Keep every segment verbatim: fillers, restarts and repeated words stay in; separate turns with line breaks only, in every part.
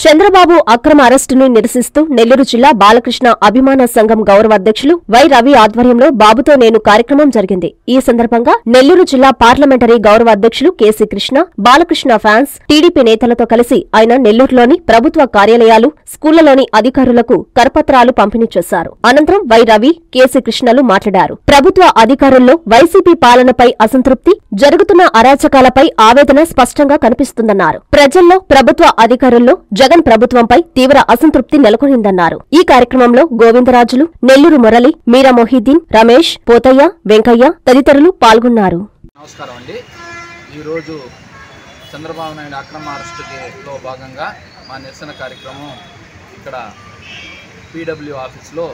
చంద్రబాబు అక్రమ అరెస్టును నిరసిస్తూ నెల్లూరు జిల్లా బాలకృష్ణ అభిమాన సంఘం గౌరవ అధ్యక్షులు వై రవి ఆధ్వర్యంలో బాబుతో నేను కార్యక్రమం జరిగింది. ఈ సందర్భంగా నెల్లూరు జిల్లా పార్లమెంటరీ గౌరవ అధ్యక్షులు KC Krishna, Balakrishna fans, TDP నేతలతో కలిసి ఆయన నెల్లూరులోని ప్రభుత్వ కార్యాలయాలు, స్కూళ్లలోని అధికారులకు కరపత్రాలు పంపిణీ చేశారు. అనంతరం వై రవి, కేసీ కృష్ణలు మాట్లాడారు. ప్రభుత్వ అధికారుల్లో వైసీపీ పాలనపై అసంతృప్తి, జరుగుతున్న అరాచకాలపై ఆవేదన స్పష్టంగా కనిపిస్తుందన్నారు. ప్రజల్లో, ప్రభుత్వ అధికారుల్లో జగన్ ప్రభుత్వంపై తీవ్ర అసంతృప్తి నెలకొనిందన్నారు. ఈ కార్యక్రమంలో గోవిందరాజులు, నెల్లూరు మురళి, మీరా మొహిద్దీన్, రమేష్, పోతయ్య, వెంకయ్య తదితరులు పాల్గొన్నారు.
నమస్కారం అండి. ఈరోజు చంద్రబాబు నాయుడు అక్రమ అరెస్టులో భాగంగా మా నిరసన కార్యక్రమం ఇక్కడ పీడబ్ల్యూ ఆఫీస్లో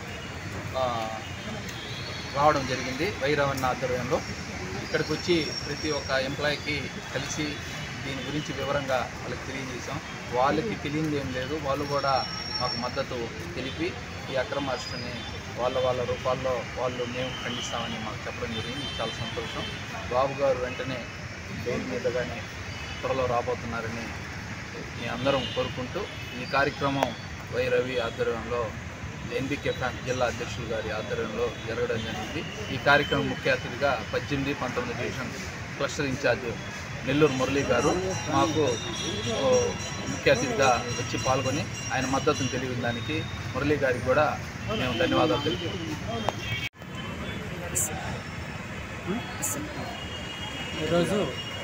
రావడం జరిగింది. వైరవన్న ఆధ్వర్యంలో ఇక్కడికి వచ్చి ప్రతి ఒక్క ఎంప్లాయీకి కలిసి దీని గురించి వివరంగా వాళ్ళకి తెలియజేసాం. వాళ్ళకి తెలియదు ఏం లేదు, వాళ్ళు కూడా మాకు మద్దతు తెలిపి ఈ అక్రమ అరెస్టుని వాళ్ళ వాళ్ళ రూపాల్లో వాళ్ళు మేము ఖండిస్తామని మాకు చెప్పడం జరిగింది. చాలా సంతోషం. బాబు గారు వెంటనే బెయిల్ మీద కానీ త్వరలో రాబోతున్నారని మీ అందరం కోరుకుంటూ ఈ కార్యక్రమం వై రవి ఆధ్వర్యంలో, ఎన్బీకే ఫ్యాన్ జిల్లా అధ్యక్షులు గారి ఆధ్వర్యంలో జరగడం జరిగింది. ఈ కార్యక్రమం ముఖ్య అతిథిగా పద్దెనిమిది పంతొమ్మిది division cluster incharge Nellore Murali garu మాకు ముఖ్య అతిథిగా వచ్చి పాల్గొని ఆయన మద్దతును తెలియడానికి మురళి గారికి కూడా మేము ధన్యవాదాలు తెలుపుతున్నాం.
ఈరోజు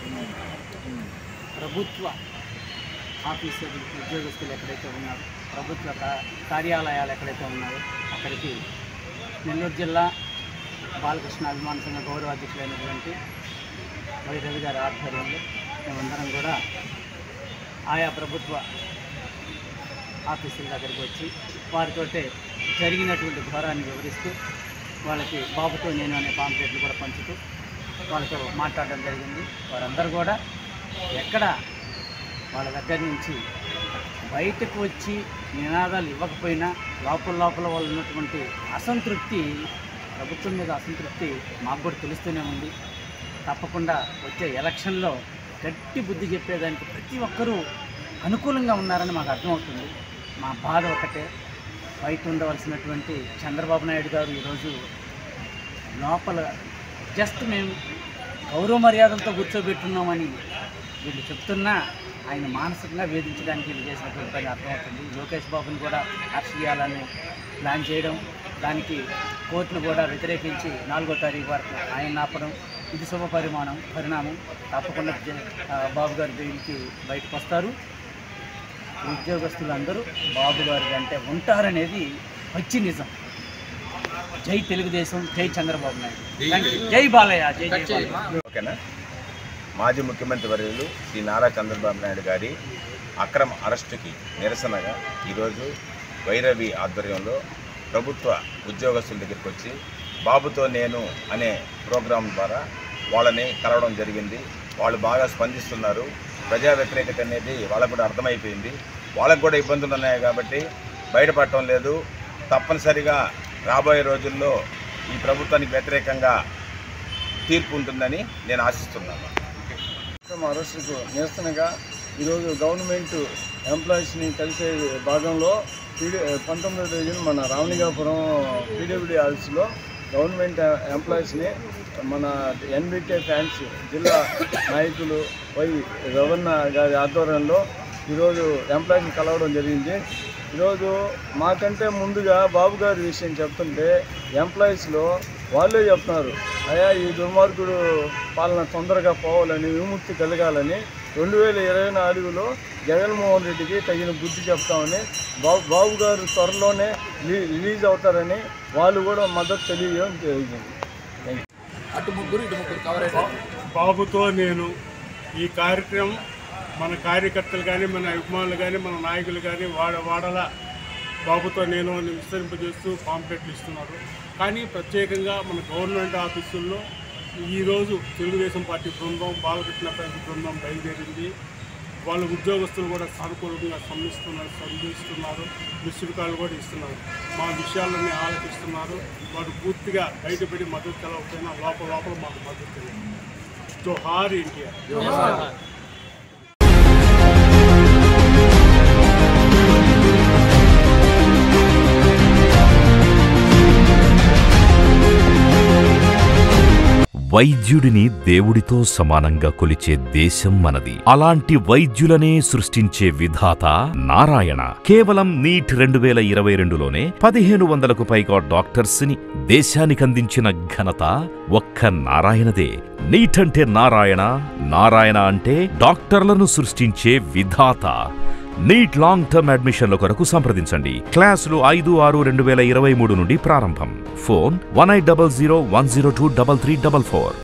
ప్రభుత్వ ఆఫీసర్లు, ఉద్యోగస్తులు ఎక్కడైతే ఉన్నారో, ప్రభుత్వ కార్యాలయాలు ఎక్కడైతే ఉన్నాయో అక్కడికి నెల్లూరు జిల్లా బాలకృష్ణ అభిమాన సంఘ గౌరవ అధ్యక్షులైనటువంటి వై రవి గారి ఆధ్వర్యంలో మేమందరం కూడా ఆయా ప్రభుత్వ ఆఫీసుల దగ్గరికి వచ్చి వారితోటే జరిగినటువంటి ఘోరాన్ని వివరిస్తూ వాళ్ళకి బాబుతో నేను అనే పాంప్లెట్లు కూడా పంచుతూ వాళ్ళతో మాట్లాడడం జరిగింది. వారందరూ కూడా ఎక్కడ వాళ్ళ దగ్గర నుంచి బయటకు వచ్చి నినాదాలు ఇవ్వకపోయినా లోపల లోపల వాళ్ళు ఉన్నటువంటి అసంతృప్తి, ప్రభుత్వం మీద అసంతృప్తి మాకు కూడా తెలుస్తూనే ఉంది. తప్పకుండా వచ్చే ఎలక్షన్లో గట్టి బుద్ధి చెప్పేదానికి ప్రతి ఒక్కరూ అనుకూలంగా ఉన్నారని మాకు అర్థమవుతుంది. మా బాధ ఒకటే, బయట ఉండవలసినటువంటి చంద్రబాబు నాయుడు గారు ఈరోజు లోపల జస్ట్ మేము గౌరవ మర్యాదలతో కూర్చోబెట్టున్నామని వీళ్ళు చెప్తున్నా ఆయన మానసికంగా వేధించడానికి వీళ్ళు చేసినటువంటి పని అర్థమవుతుంది. లోకేష్ బాబుని కూడా అరెస్ట్ చేయాలని ప్లాన్ చేయడం, దానికి కోర్టును కూడా వ్యతిరేకించి నాలుగో తారీఖు వరకు ఆయన ఆపడం, ఇది శుభ పరిమాణం పరిణామం. తప్పకుండా బాబు గారు బెయిల్కి బయటకు వస్తారు. ఉద్యోగస్తులందరూ బాబు గారు అంటే ఉంటారనేది వచ్చి నిజం. జై తెలుగుదేశం, జై చంద్రబాబు నాయుడు, జై బాలయ్య, జై జై.
ఓకేనా. మాజీ ముఖ్యమంత్రి వర్యులు శ్రీ నారా చంద్రబాబు నాయుడు గారి అక్రమ అరెస్టుకి నిరసనగా ఈరోజు వై రవి ఆధ్వర్యంలో ప్రభుత్వ ఉద్యోగస్తుల దగ్గరికి వచ్చి బాబుతో నేను అనే ప్రోగ్రాం ద్వారా వాళ్ళని కలవడం జరిగింది. వాళ్ళు బాగా స్పందిస్తున్నారు. ప్రజా వ్యతిరేకత అనేది వాళ్ళకు కూడా అర్థమైపోయింది. వాళ్ళకు కూడా ఇబ్బందులు ఉన్నాయి కాబట్టి బయటపడటం లేదు. తప్పనిసరిగా రాబోయే రోజుల్లో ఈ ప్రభుత్వానికి వ్యతిరేకంగా తీర్పు ఉంటుందని నేను ఆశిస్తున్నాను.
అరెస్టుకు నిరసనగా ఈరోజు గవర్నమెంట్ ఎంప్లాయీస్ని కలిసే భాగంలో పీడి పంతొమ్మిదో డివిజన్ మన రావణిగాపురం పీడబ్ల్యూడీ ఆఫీస్లో గవర్నమెంట్ ఎంప్లాయీస్ని మన ఎన్బీకే ఫ్యాన్స్ జిల్లా నాయకులు వై రవణ గారి ఆధ్వర్యంలో ఈరోజు ఎంప్లాయీస్ని కలవడం జరిగింది. ఈరోజు మాకంటే ముందుగా బాబు గారి విషయం చెప్తుంటే ఎంప్లాయీస్లో వాళ్ళే చెప్తున్నారు, అయ్యా ఈ దుర్మార్గుడు పాలన తొందరగా పోవాలని, విముక్తి కలగాలని రెండు వేల ఇరవై నాలుగులో జగన్మోహన్ రెడ్డికి తగిన బుద్ధి చెప్తామని, బాబు బాబు గారు త్వరలోనే రిలీజ్ అవుతారని వాళ్ళు కూడా మద్దతు తెలియజేయడం జరిగింది.
అటు ముగ్గురు ఇటు ముగ్గురు కవర్ అయ్యారు.
బాబుతో నేను ఈ కార్యక్రమం మన కార్యకర్తలు కానీ, మన అభిమానులు కానీ, మన నాయకులు కానీ వాడ వాడల బాబుతో నేను అని విస్తరింపజేస్తూ పాంప్లెట్లు ఇస్తున్నారు. కానీ ప్రత్యేకంగా మన గవర్నమెంట్ ఆఫీసుల్లో ఈరోజు తెలుగుదేశం పార్టీ బృందం, బాలకృష్ణ ఫ్యాన్స్ బృందం బయలుదేరింది. వాళ్ళ ఉద్యోగస్తులు కూడా సానుకూలంగా స్పందిస్తున్నారు స్పందిస్తున్నారు మిస్డ్ కాల్ కూడా ఇస్తున్నారు. మా విషయాలన్నీ ఆలోచిస్తున్నారు. వారు పూర్తిగా బయటపడి మద్దతు తెలవకపోయినా లోపల లోపల మాకు మద్దతు తెలియదు. జోహార్ ఇండియా.
వైద్యుడిని దేవుడితో సమానంగా కొలిచే దేశం మనది. అలాంటి వైద్యులనే సృష్టించే విధాత నారాయణ. కేవలం నీట్ రెండు వేల ఇరవై రెండులోనే పదిహేను వందలకు పైగా డాక్టర్స్ ని దేశానికందించిన ఘనత ఒక్క నారాయణదే. నీట్ అంటే నారాయణ, నారాయణ అంటే డాక్టర్లను సృష్టించే విధాత. నీట్ లాంగ్ టర్మ్ అడ్మిషన్ల కొరకు సంప్రదించండి. క్లాసులు ఐదు ఆరు రెండు వేల ఇరవై మూడు నుండి ప్రారంభం. Phone one eight double zero one zero two double three double four.